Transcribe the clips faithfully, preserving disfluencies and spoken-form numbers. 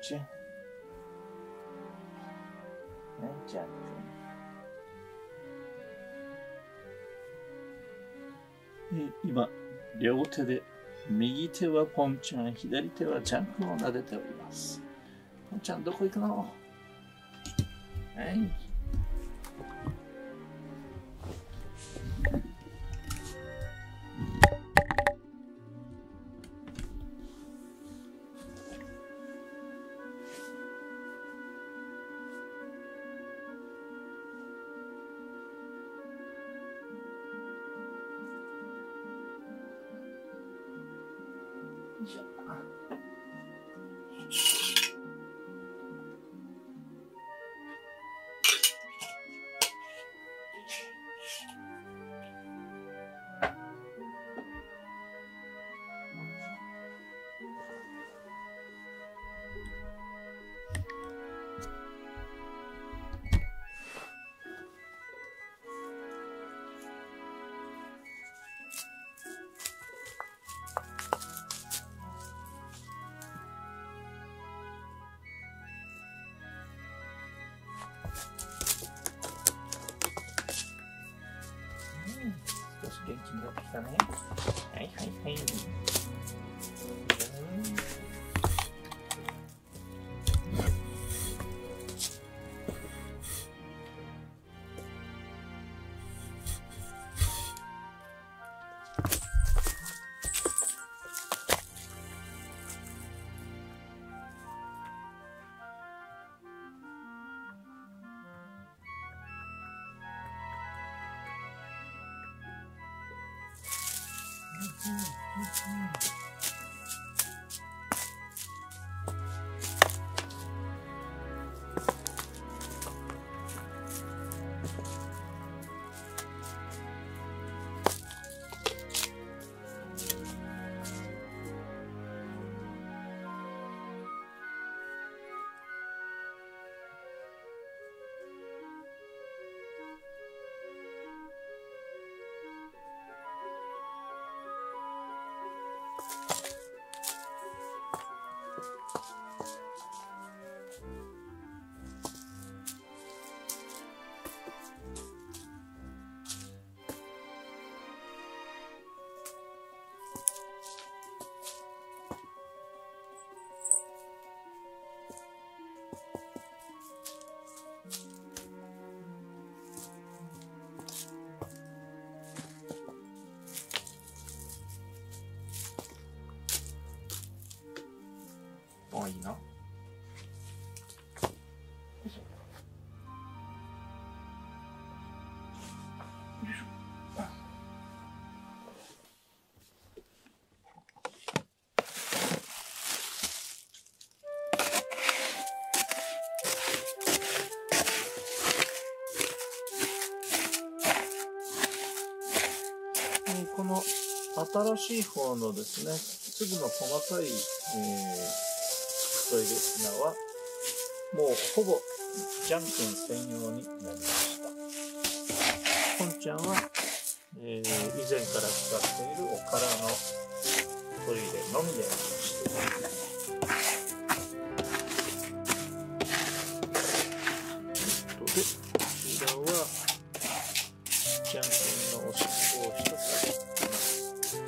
ちゃん。ね、ジャン君。今、両手で、右手はポンちゃん、左手はジャン君を撫でております。ポンちゃん、どこ行くの？はい。よいしょ。少し元気になってきたね。はいはいはい。もういいの？よいしょ。よいしょ。この新しい方のですね、粒の細かい、えートイレ砂はもうほぼジャン君専用になりました。ポンちゃんは、えー、以前から使っているおからのトイレのみでしています。とで、こちらはジャン君のおしっこを一つ取ります。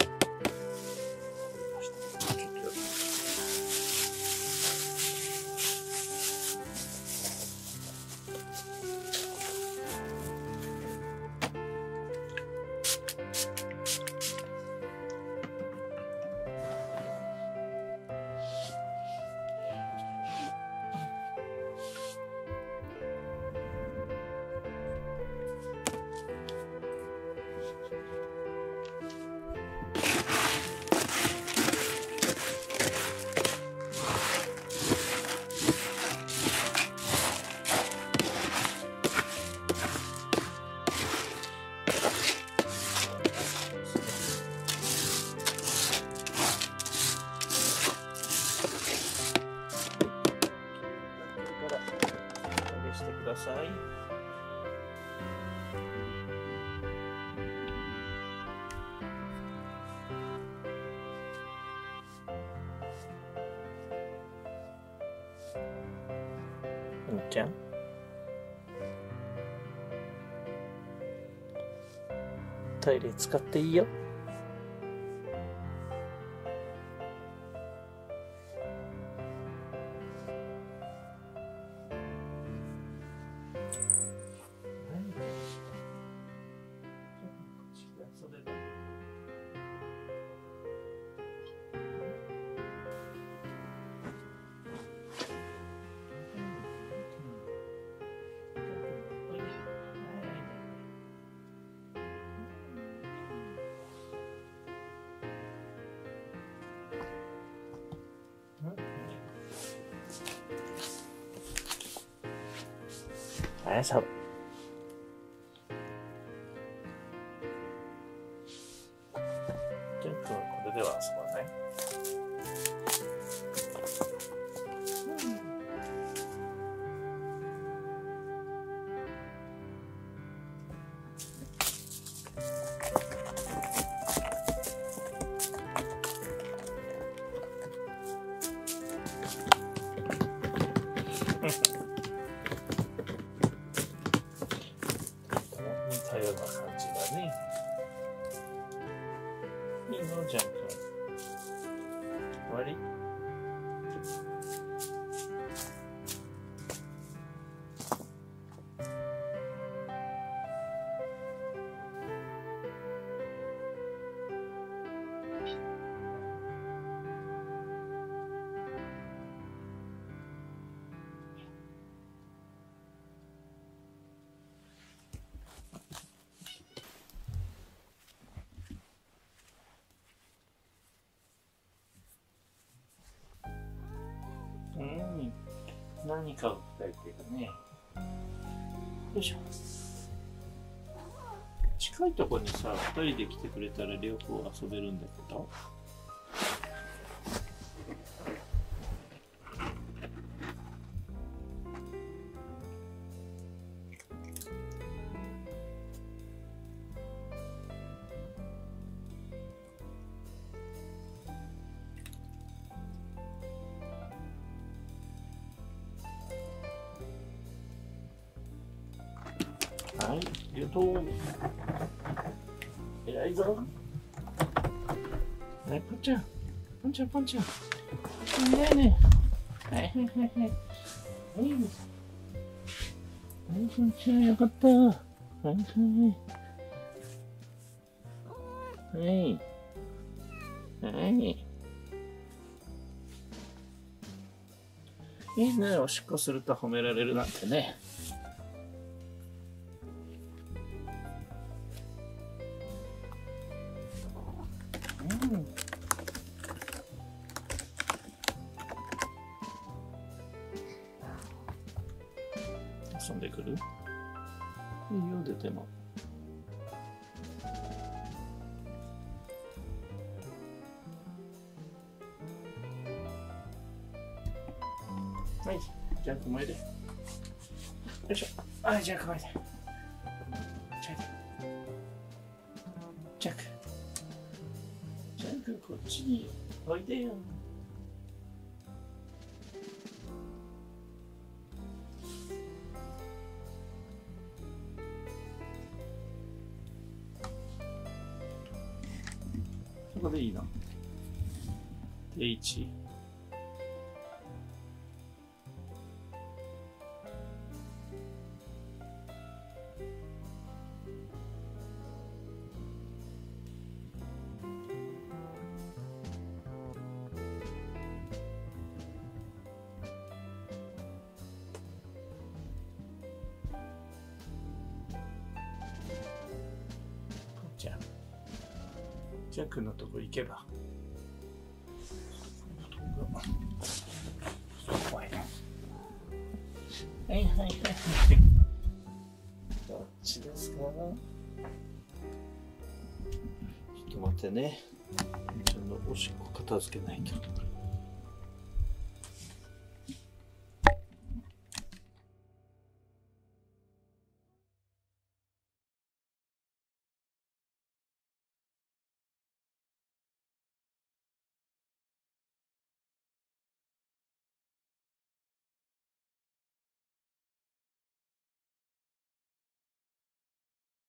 してください。 ちゃん。トイレ使っていいよ。はい、そう。ジャン君はこれでは遊ばない。似たような感じだね。いいの、ジャン君。終わり？うん、何かを伝えてるね。よいしょ。近いところにさ、ふたりで来てくれたら両方遊べるんだけど。はい、ありがとう。偉いぞ。はい、ポンちゃん。ポンちゃん、ポンちゃん。ねえねえ。はいはいはいはい。はい。はい、ポンちゃん、よかった。はいはい。はい。はい。いいね、おしっこすると褒められるなんてね。うん、遊んでくる？いいよ、出ても。はい、ジャンクもいで。よいしょ。はい、ジャンクもいで。ジャンク。ジャンク、こっちにおいでよ。そこでいいの？定位置。じゃあ、ジャックのとこ行けば。怖いな。はいはいはいはい。どっちですか？ちょっと待ってね。ちゃんとおしっこ片付けないと。